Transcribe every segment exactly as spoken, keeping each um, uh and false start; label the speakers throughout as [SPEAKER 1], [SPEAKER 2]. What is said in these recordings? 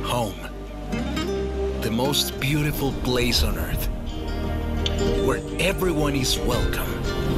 [SPEAKER 1] home. The most beautiful place on earth, where everyone is welcome.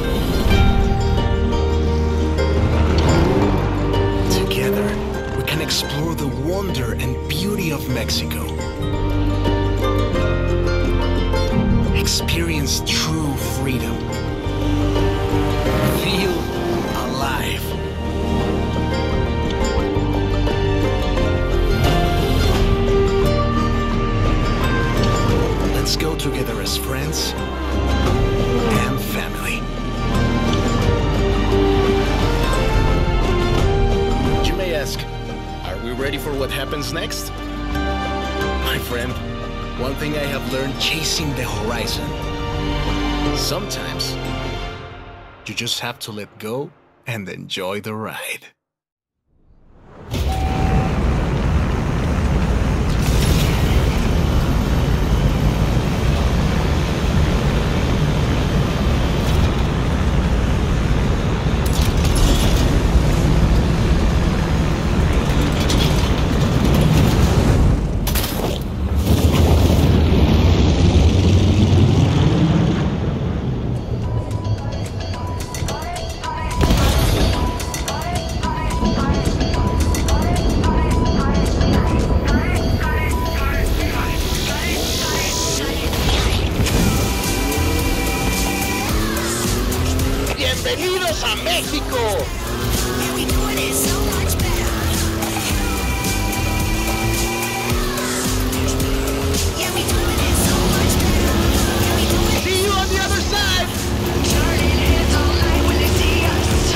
[SPEAKER 1] Together, we can explore the wonder and beauty of Mexico. Experience true freedom. Feel alive. Let's go together as friends and family. You may ask, are we ready for what happens next? My friend, one thing I have learned chasing the horizon. Sometimes, you just have to let go and enjoy the ride.
[SPEAKER 2] ¡Bienvenidos a México! See you on the other side! Turning heads all night when they see us.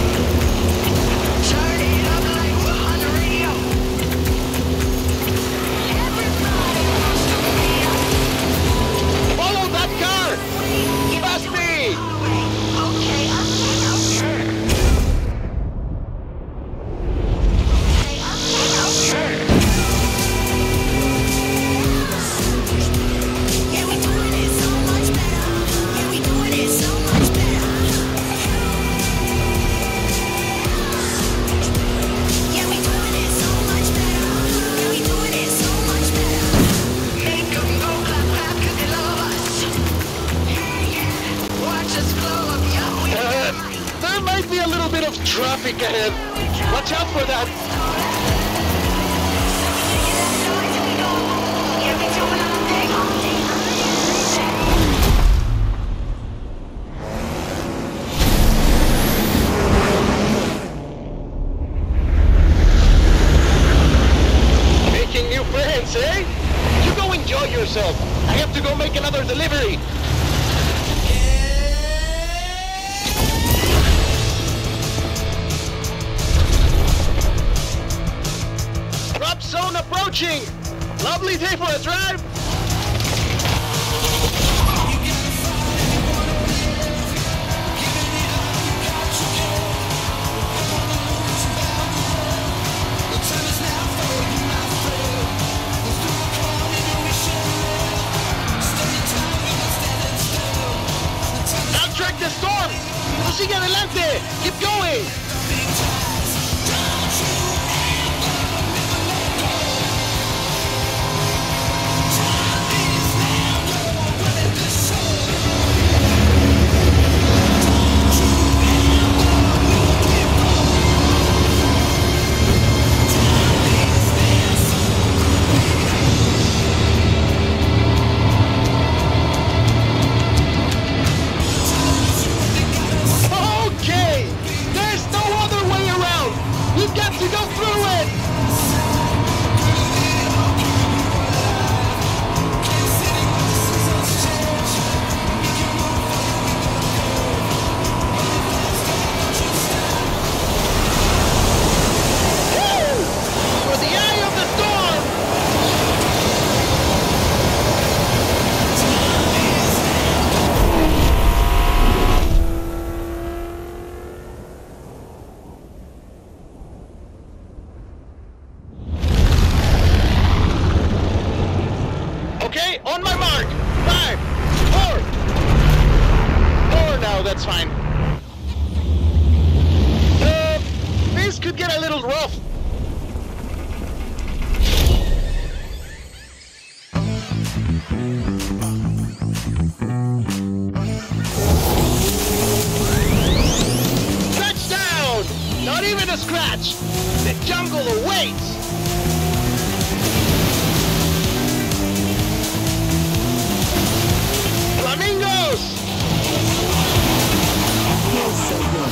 [SPEAKER 2] Turn it up like we're on the radio. Everybody wants to be us. Follow that car! Past me! Okay, okay, okay. Traffic ahead. Watch out for that. Making new friends, eh? You go enjoy yourself. I have to go make another delivery. Zone approaching! Lovely day for a drive! I'll track the storm! Sigue adelante! Keep going! Okay! There's no Touchdown! Not even a scratch! The jungle awaits! Flamingos!
[SPEAKER 3] Feels so good.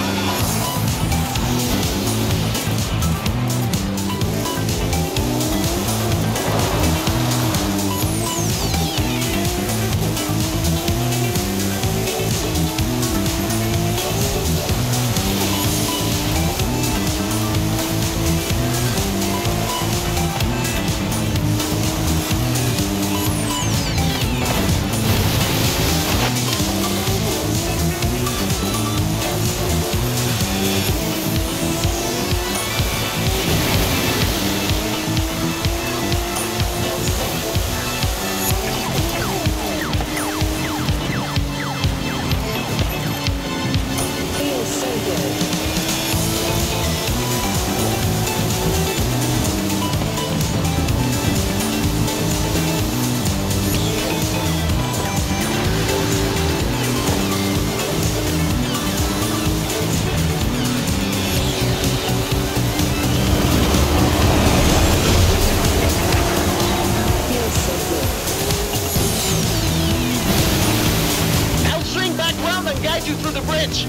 [SPEAKER 2] You through the bridge.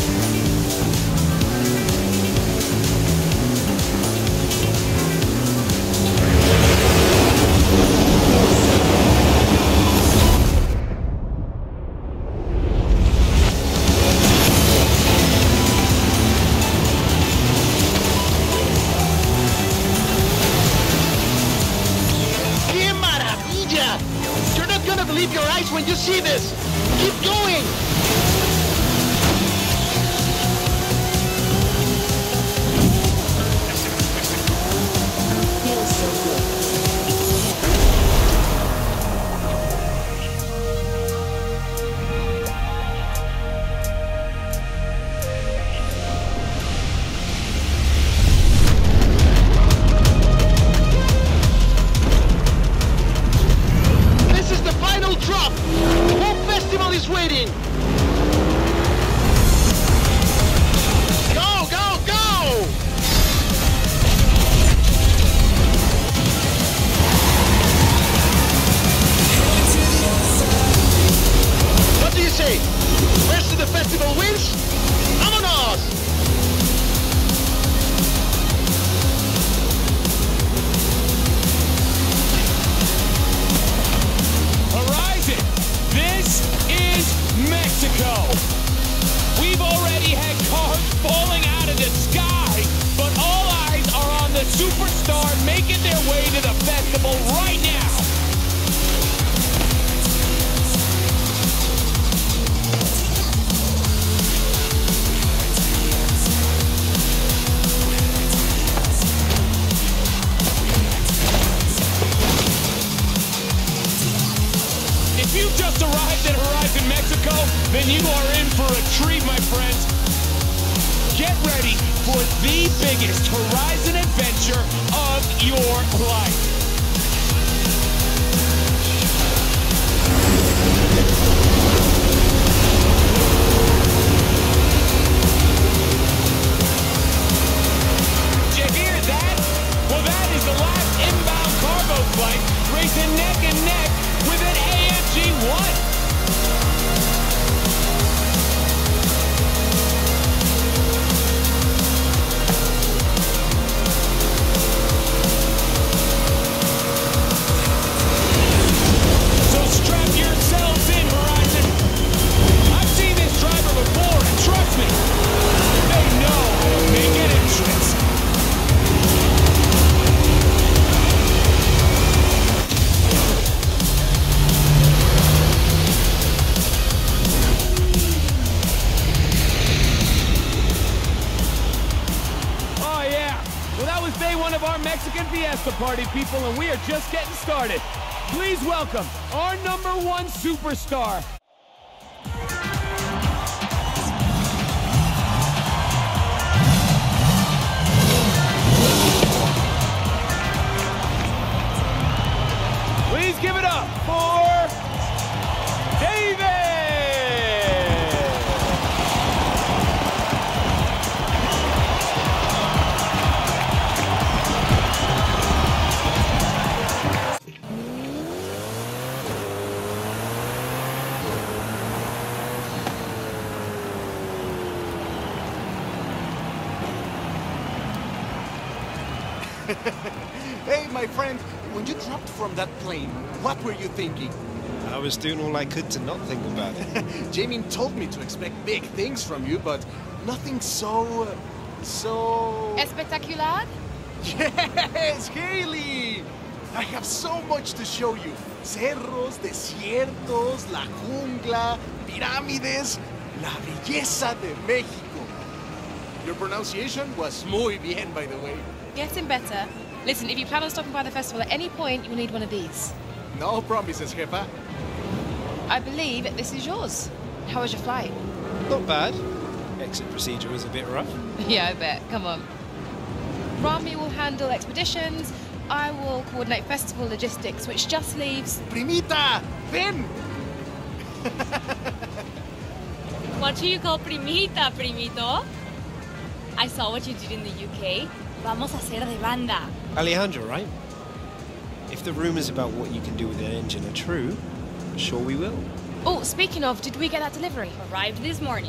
[SPEAKER 2] ¡Qué maravilla! You're not gonna believe your eyes when you see this. Keep going. Drop! The whole festival is waiting! Go, go, go! What do you say? First to the festival wins? Vámonos!
[SPEAKER 4] This is Mexico! We've already had cars falling out of the sky, but all eyes are on the superstar making their way to the festival right now! If you just arrived at Horizon Mexico, then you are in for a treat, my friends. Get ready for the biggest Horizon adventure of your life. Did you hear that? Well, that is the last inbound cargo flight racing neck and neck with an A M G one. So strap yourselves in, Horizon. I've seen this driver before, and trust me, they know how to make an entrance. Day one of our Mexican Fiesta Party, people, and we are just getting started. Please welcome our number one superstar. Please give it up for David!
[SPEAKER 3] Hey, my friend, when you dropped from that plane, what were you thinking?
[SPEAKER 5] I was doing all I could to not think about it.
[SPEAKER 3] Jamie told me to expect big things from you, but nothing so... Uh, so...
[SPEAKER 6] Espectacular?
[SPEAKER 3] Yes, Haley! I have so much to show you. Cerros, desiertos, la jungla, pirámides, la belleza de México. Your pronunciation was muy bien, by the way.
[SPEAKER 6] Getting better. Listen, if you plan on stopping by the festival at any point, you'll need one of these.
[SPEAKER 3] No promises, jefa.
[SPEAKER 6] I believe this is yours. How was your flight?
[SPEAKER 5] Not bad. Exit procedure was a bit rough.
[SPEAKER 6] Yeah, I bet. Come on. Rami will handle expeditions. I will coordinate festival logistics, which just leaves...
[SPEAKER 3] Primita, ven!
[SPEAKER 7] What do you call primita, primito? I saw what you did in the U K. Vamos a hacer de banda.
[SPEAKER 5] Alejandro, right? If the rumors about what you can do with an engine are true, I'm sure we will.
[SPEAKER 6] Oh, speaking of, did we get that delivery?
[SPEAKER 7] Arrived this morning.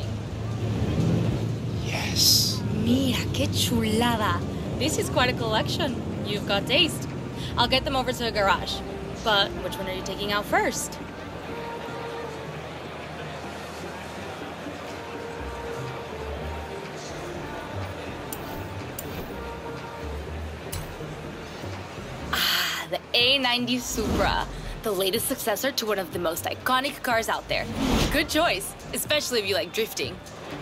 [SPEAKER 5] Yes.
[SPEAKER 7] Mira, qué chulada. This is quite a collection. You've got taste. I'll get them over to the garage. But which one are you taking out first? Ah, the A ninety Supra. The latest successor to one of the most iconic cars out there. Good choice, especially if you like drifting.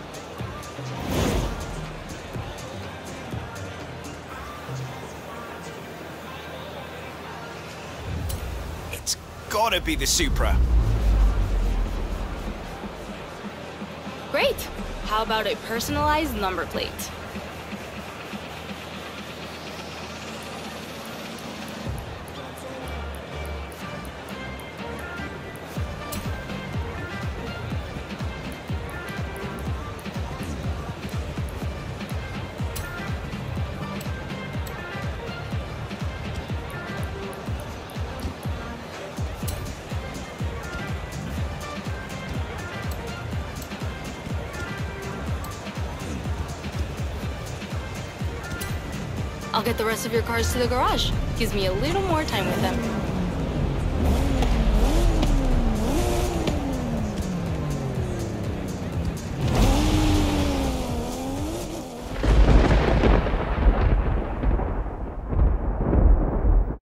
[SPEAKER 5] Gotta be the Supra.
[SPEAKER 7] Great. How about a personalized number plate? I'll get the rest of your cars to the garage. Gives me a little more time with them.